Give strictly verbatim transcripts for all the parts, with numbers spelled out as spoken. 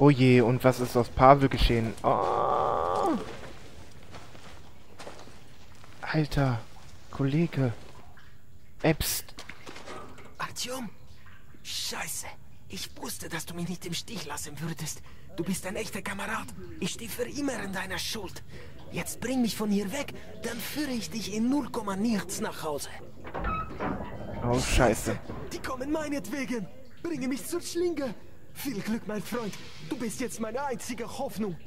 Oh je, und was ist aus Pavel geschehen? Oh. Alter, Kollege. Äpst. Artyom? Scheiße. Ich wusste, dass du mich nicht im Stich lassen würdest. Du bist ein echter Kamerad. Ich stehe für immer in deiner Schuld. Jetzt bring mich von hier weg, dann führe ich dich in null Komma nichts nach Hause. Oh, scheiße. Die kommen meinetwegen. Bringe mich zur Schlinge. Viel Glück, mein Freund. Du bist jetzt meine einzige Hoffnung.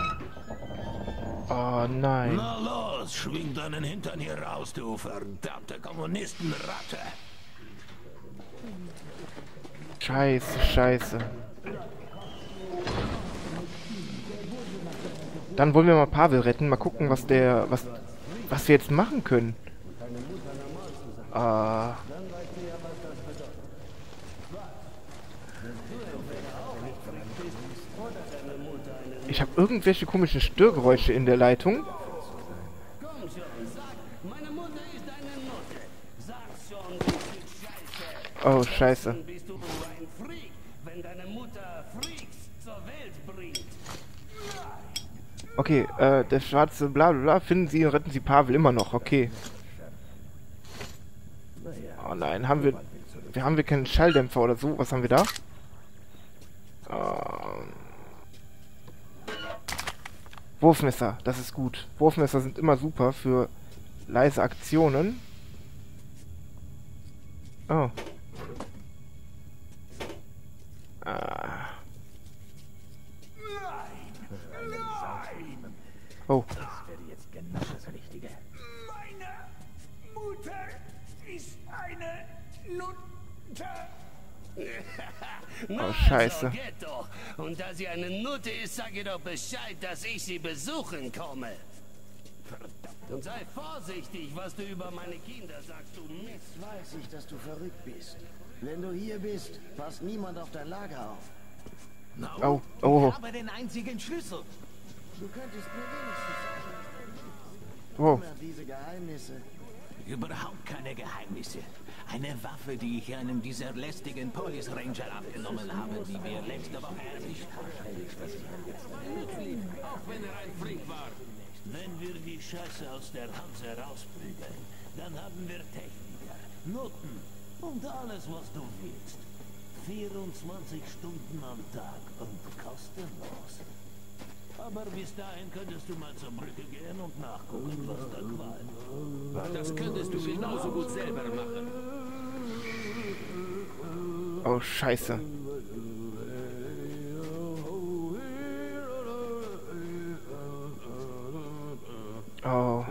Oh nein. Na los, schwing deinen Hintern hier raus, du verdammte Kommunistenratte. Scheiße, scheiße. Dann wollen wir mal Pavel retten. Mal gucken, was der... Was, was wir jetzt machen können. Ah... Ich habe irgendwelche komischen Störgeräusche in der Leitung. Oh, scheiße. Okay, äh, der schwarze Blablabla, finden Sie und retten Sie Pavel immer noch, okay. Oh nein, haben wir... Wir haben wir keinen Schalldämpfer oder so? Was haben wir da? Ähm... Wurfmesser, das ist gut. Wurfmesser sind immer super für leise Aktionen. Oh. Ah. Oh. Das wäre jetzt genau das Richtige. Meine Mutter ist eine Nutte. Oh, scheiße. geht doch. Und da sie eine Nutte ist, sag ihr doch Bescheid, dass ich sie besuchen komme. Verdammt. Und sei vorsichtig, was du über meine Kinder sagst, du Mist. Jetzt weiß ich, dass du verrückt bist. Wenn du hier bist, passt niemand auf dein Lager auf. Na, Oh, oh. Aber den einzigen Schlüssel. Du könntest mir wenigstens sagen, Oh. immer diese Geheimnisse. Überhaupt keine Geheimnisse. Eine Waffe, die ich einem dieser lästigen Police Ranger abgenommen habe, die wir letzte Woche erwischt haben. auch wenn er ein Freak war. Wenn wir die Scheiße aus der Hanse rausprügeln, dann haben wir Techniker, Noten und alles, was du willst. vierundzwanzig Stunden am Tag und kostenlos. Aber bis dahin könntest du mal zur Brücke gehen und nachgucken, was da qualmt. Das könntest du genauso gut selber machen. Oh, scheiße. Oh.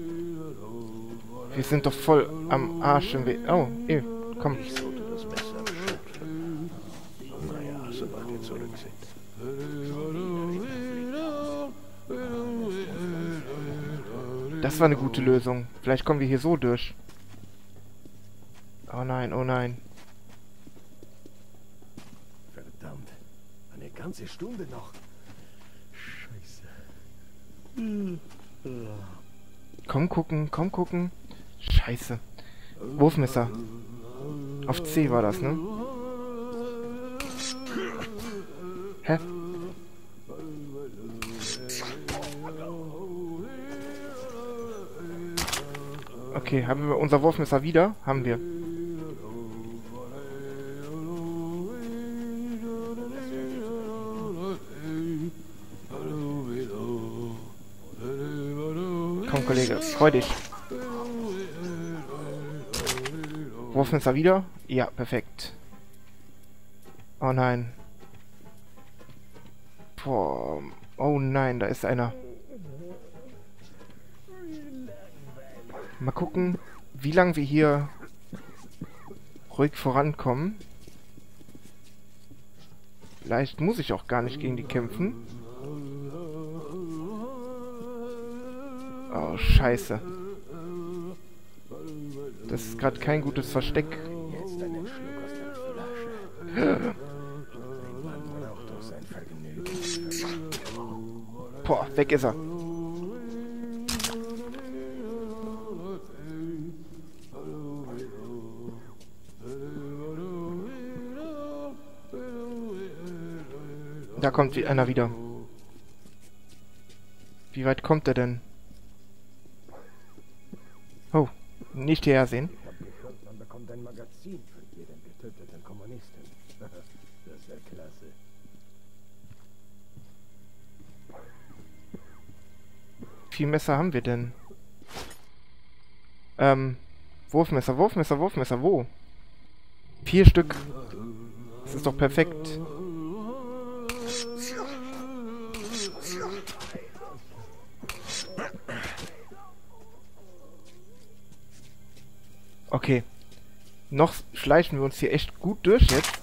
Wir sind doch voll am Arsch im Weg. Oh, eh, komm. Ich sollte das Messer schütteln. Naja, sobald wir zurück sind. Das war eine gute Lösung. Vielleicht kommen wir hier so durch. Oh nein, oh nein. Verdammt. Eine ganze Stunde noch. Scheiße. Komm gucken, komm gucken. Scheiße. Wurfmesser. Auf C war das, ne? Hä? Okay, haben wir unser Wurfmesser wieder? Haben wir. Komm, Kollege, freu dich. Wurfmesser wieder? Ja, perfekt. Oh nein. Boah. Oh nein, da ist einer. Mal gucken, wie lange wir hier ruhig vorankommen. Vielleicht muss ich auch gar nicht gegen die kämpfen. Oh, scheiße. Das ist gerade kein gutes Versteck. Jetzt einen Schluck aus der Flasche. Ein Mann braucht doch sein Vergnügen. Boah, weg ist er. Da kommt wie einer wieder. Wie weit kommt er denn? Oh, nicht hierher sehen. Ich habe gehört, man bekommt ein Magazin von jedem getöteten Kommunisten. Das ist ja klasse. Wie viele Messer haben wir denn? Ähm, Wurfmesser, Wurfmesser, Wurfmesser, wo? Vier Stück. Das ist doch perfekt. Okay. Noch schleichen wir uns hier echt gut durch jetzt.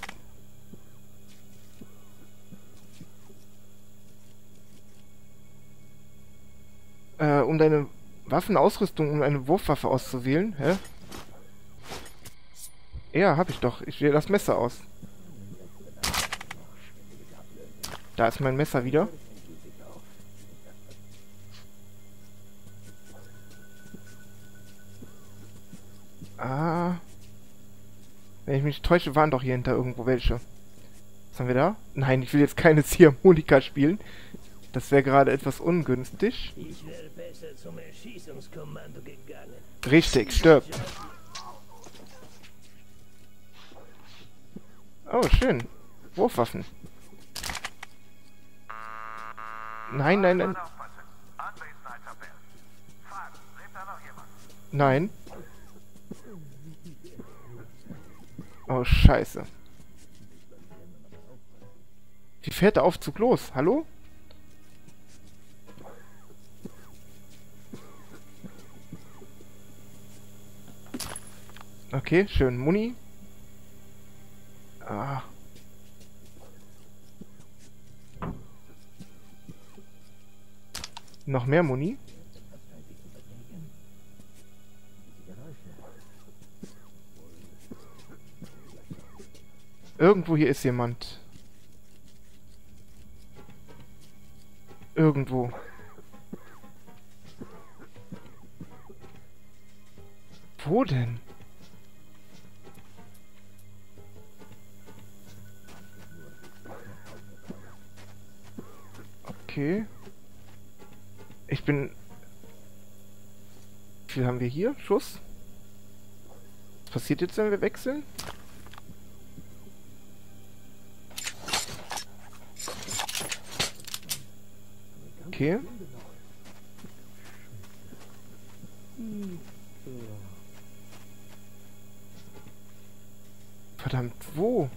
Äh, um deine Waffenausrüstung, um eine Wurfwaffe auszuwählen. Hä? Ja, hab ich doch. Ich wähle das Messer aus. Da ist mein Messer wieder. Ah. Wenn ich mich nicht täusche, waren doch hier hinter irgendwo welche. Was haben wir da? Nein, ich will jetzt keine Ziehharmonika spielen. Das wäre gerade etwas ungünstig. Ich wäre besser zum Erschießungskommando gegangen. Richtig, stirb. Oh, schön. Wurfwaffen. Nein, nein, nein. Nein. Oh, scheiße. Wie fährt der Aufzug los? Hallo? Okay, schön. Muni. Ah. Noch mehr Muni? Irgendwo hier ist jemand. Irgendwo. Wo denn? Okay. Ich bin... Wie viel haben wir hier? Schuss? Was passiert jetzt, wenn wir wechseln? Okay. Verdammt, wo?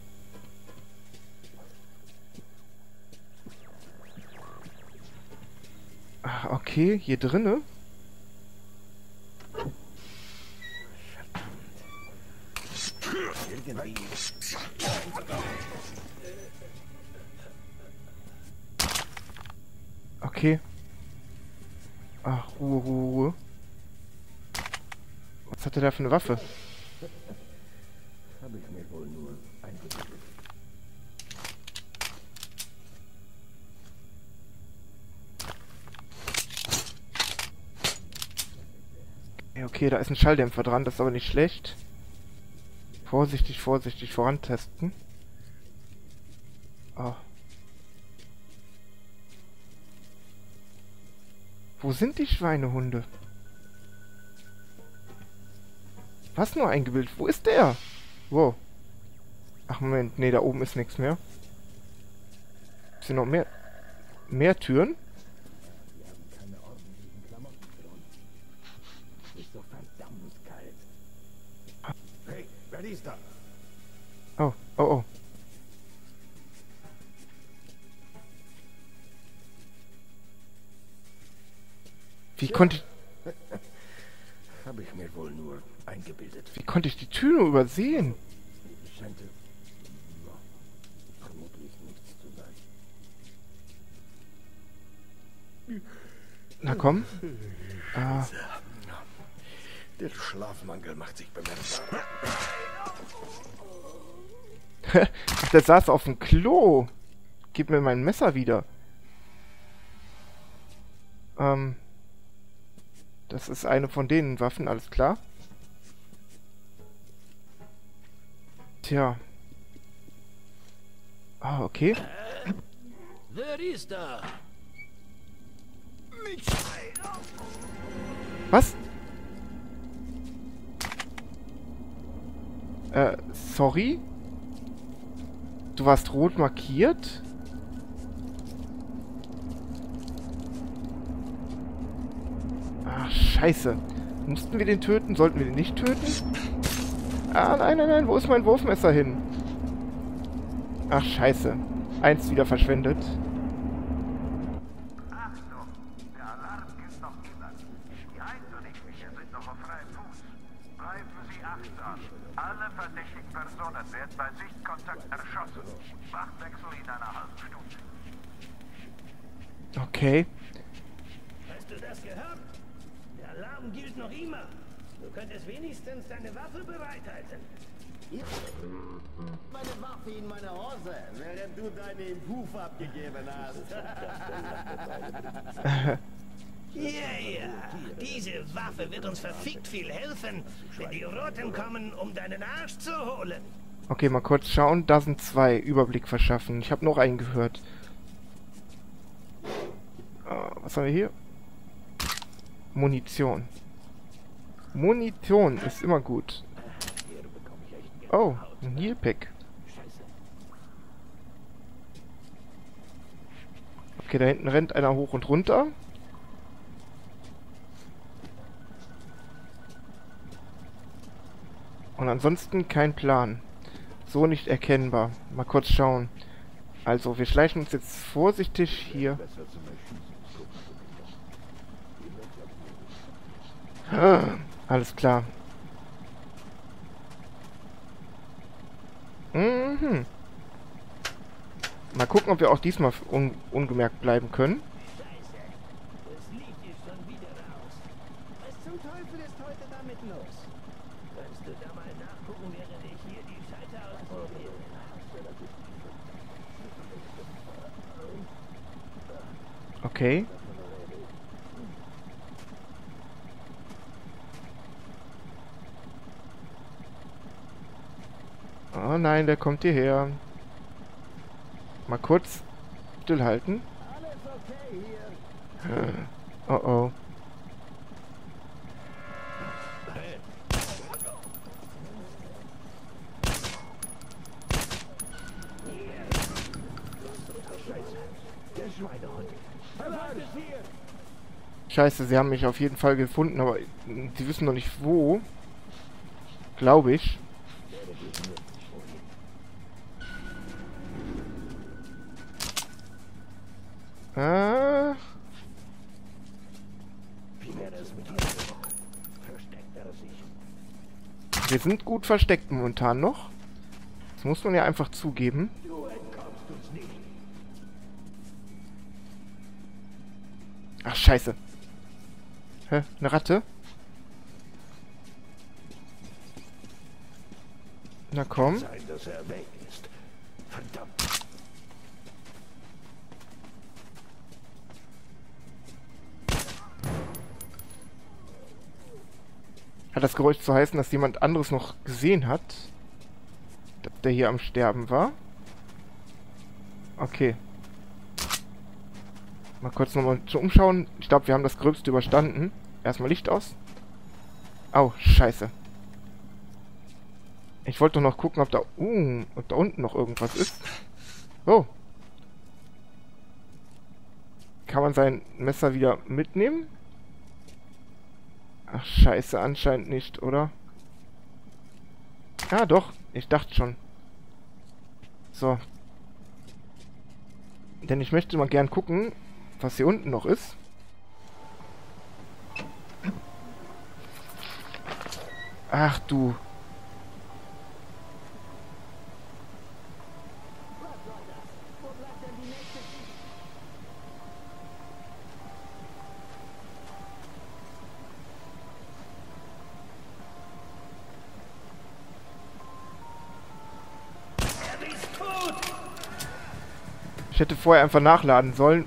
Ah, okay, hier drinne. Irgendwie. Okay. Ach, Ruhe, Ruhe, Ruhe. Was hat er da für eine Waffe? Habe ich mir wohl nur eingebildet. Ja, okay, da ist ein Schalldämpfer dran, das ist aber nicht schlecht. Vorsichtig, vorsichtig vorantesten. Oh. Wo sind die Schweinehunde? Was nur eingebildet? Wo ist der? Wow. Ach Moment, nee, da oben ist nichts mehr. Sind noch mehr... Mehr Türen? Wir haben keine ordentlichen Klamotten dran. Es ist so verdammt kalt. Hey, wer ist da? Oh, oh, oh. Wie konnte ich... Habe ich mir wohl nur eingebildet. Wie konnte ich die Tür nur übersehen? Scheint no, vermutlich nichts zu sein. Na komm. Ah, Der Schlafmangel macht sich bemerkbar. ach, der saß auf dem Klo. Gib mir mein Messer wieder. Ähm... Das ist eine von denen Waffen, alles klar. Tja. Ah, okay. Wer ist da? Was? Äh, sorry? Du warst rot markiert? Ach, scheiße. Mussten wir den töten? Sollten wir den nicht töten? Ah, nein, nein, nein. Wo ist mein Wurfmesser hin? Ach, scheiße. Eins wieder verschwendet. Achtung! Der Alarm gilt noch immer. Die Einzelrichtlinien sind noch auf freiem Fuß. Bleiben Sie achtsam. Alle verdächtigen Personen werden bei Sichtkontakt erschossen. Wachtwechsel in einer halben Stunde. Okay. Hast du das gehört? Der Alarm gilt noch immer. Du könntest wenigstens deine Waffe bereithalten. Meine Waffe in meiner Hose, während du deine im Puff abgegeben hast. Ja, ja. Diese Waffe wird uns verfickt viel helfen, wenn die Roten kommen, um deinen Arsch zu holen. Okay, mal kurz schauen. Da sind zwei. Überblick verschaffen. Ich habe noch einen gehört. Uh, was haben wir hier? Munition. Munition ist immer gut. Oh, ein Healpack. Okay, da hinten rennt einer hoch und runter. Und ansonsten kein Plan. So nicht erkennbar. Mal kurz schauen. Also, wir schleichen uns jetzt vorsichtig hier. Ah, alles klar. Mhm. Mal gucken, ob wir auch diesmal un ungemerkt bleiben können. Scheiße, das Licht ist schon wieder raus. Was zum Teufel ist heute damit los? Kannst du da mal nachgucken, während ich hier die Schalter ausprobiere? Okay. Oh nein, der kommt hierher. Mal kurz stillhalten. Alles okay hier. Oh oh. Der Schweinehund. Verwaltet hier. Scheiße, sie haben mich auf jeden Fall gefunden, aber sie wissen noch nicht wo. Glaube ich. Ah. Wie wäre es mit dir? Versteckt er sich. Wir sind gut versteckt momentan noch. Das muss man ja einfach zugeben. Du entkommst uns nicht. Ach, scheiße. Hä? Eine Ratte? Na komm. Sein, dass er weg ist. Verdammt. Hat das Geräusch zu heißen, dass jemand anderes noch gesehen hat? Dass der hier am Sterben war? Okay. Mal kurz nochmal zu umschauen. Ich glaube, wir haben das Gröbste überstanden. Erstmal Licht aus. Au, scheiße. Ich wollte doch noch gucken, ob da, uh, ob da unten noch irgendwas ist. Oh. Kann man sein Messer wieder mitnehmen? Ach, scheiße, anscheinend nicht, oder? Ah, doch. Ich dachte schon. So. Denn ich möchte mal gern gucken, was hier unten noch ist. Ach du. Ich hätte vorher einfach nachladen sollen.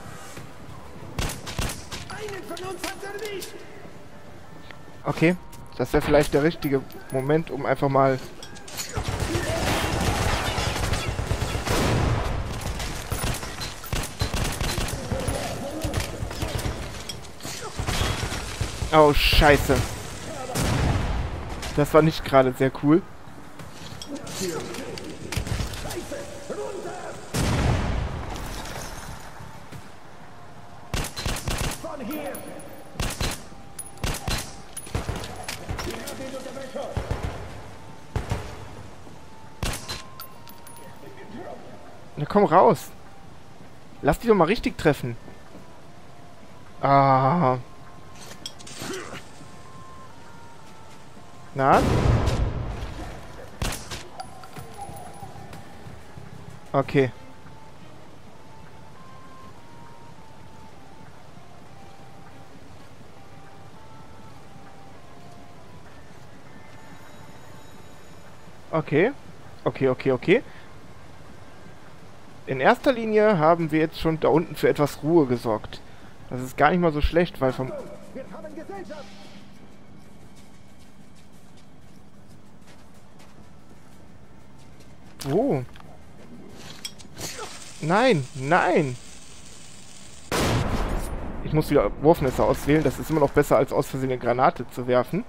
Okay. Das wäre vielleicht der richtige Moment, um einfach mal... Oh, scheiße. Das war nicht gerade sehr cool. Na komm raus. Lass die doch mal richtig treffen. Ah. Na? Okay. Okay. Okay, okay, okay. In erster Linie haben wir jetzt schon da unten für etwas Ruhe gesorgt. Das ist gar nicht mal so schlecht, weil vom... Oh. Nein, nein. Ich muss wieder Wurfmesser auswählen. Das ist immer noch besser, als aus Versehen eine Granate zu werfen.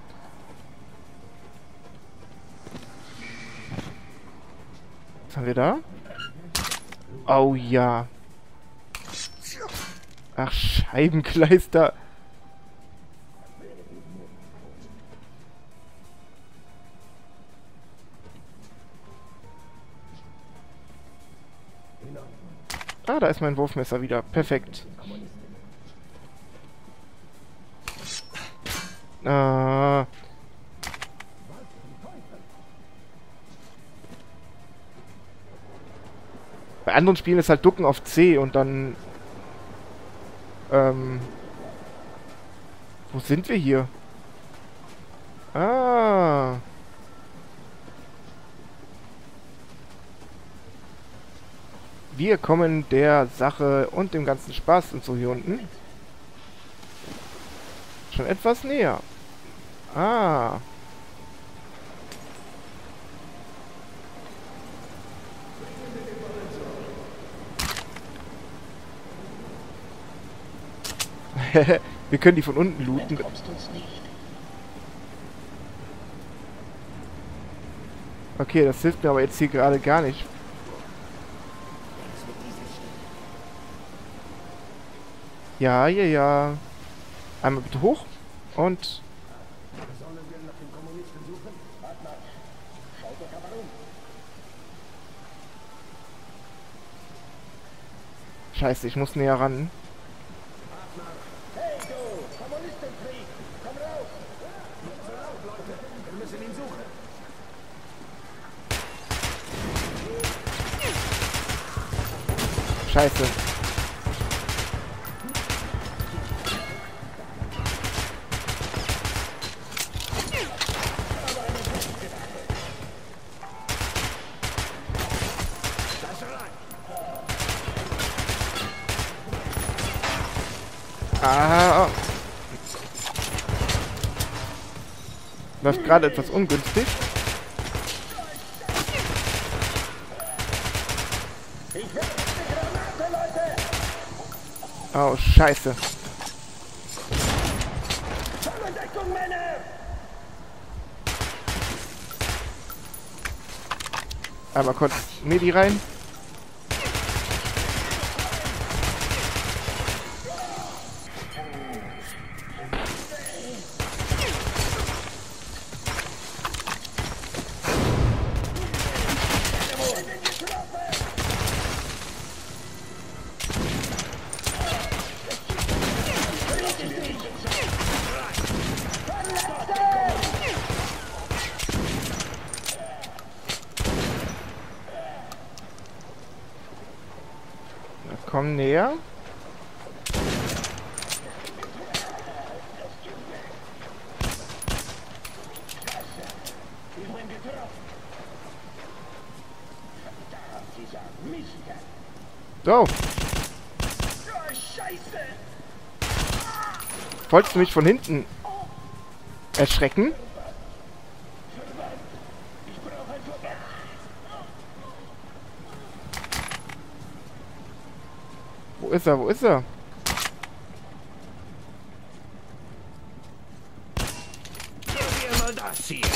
Was haben wir da? Oh ja. Ach, Scheibenkleister. Ah, da ist mein Wurfmesser wieder. Perfekt. Ah. Bei anderen Spielen ist halt Ducken auf C und dann... Ähm... Wo sind wir hier? Ah... Wir kommen der Sache und dem ganzen Spaß und so hier unten schon etwas näher. Ah. Wir können die von unten looten. Okay, das hilft mir aber jetzt hier gerade gar nicht. Ja, ja, ja. Einmal bitte hoch. Und... Scheiße, ich muss näher ran. Scheiße. Ah. Läuft gerade etwas ungünstig. Oh, scheiße. Einmal kurz Medi rein. Komm näher. So. Wolltest du mich von hinten erschrecken? Wo ist er? Wo ist er? Gib mir mal das hier.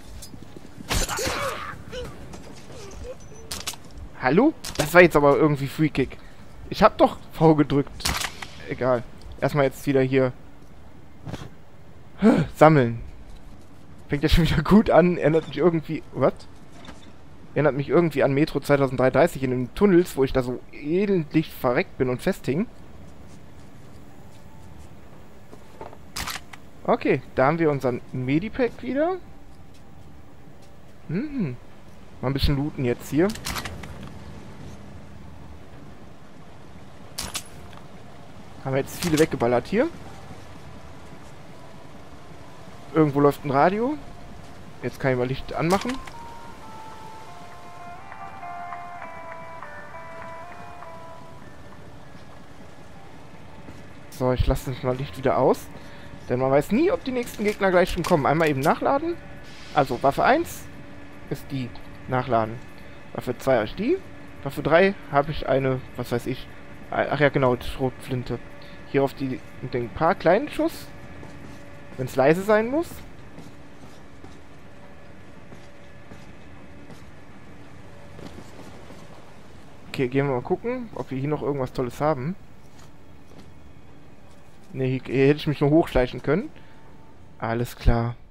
Hallo? Das war jetzt aber irgendwie Free Kick. Ich hab doch V gedrückt. Egal. Erstmal jetzt wieder hier sammeln. Fängt ja schon wieder gut an. Erinnert mich irgendwie... Was? Erinnert mich irgendwie an Metro zweitausenddreiunddreißig in den Tunnels, wo ich da so elendlich verreckt bin und festhing. Okay, da haben wir unseren Medipack wieder. Hm. Mal ein bisschen looten jetzt hier. Haben wir jetzt viele weggeballert hier. Irgendwo läuft ein Radio. Jetzt kann ich mal Licht anmachen. So, ich lasse das mal Licht wieder aus. Denn man weiß nie, ob die nächsten Gegner gleich schon kommen. Einmal eben nachladen. Also Waffe eins ist die nachladen. Waffe zwei ist die. Waffe drei habe ich eine, was weiß ich. Ach ja, genau, die Schrotflinte. Hier auf die, den paar kleinen Schuss. Wenn es leise sein muss. Okay, gehen wir mal gucken, ob wir hier noch irgendwas Tolles haben. Ne, hier, hier hätte ich mich nur hochschleichen können. Alles klar.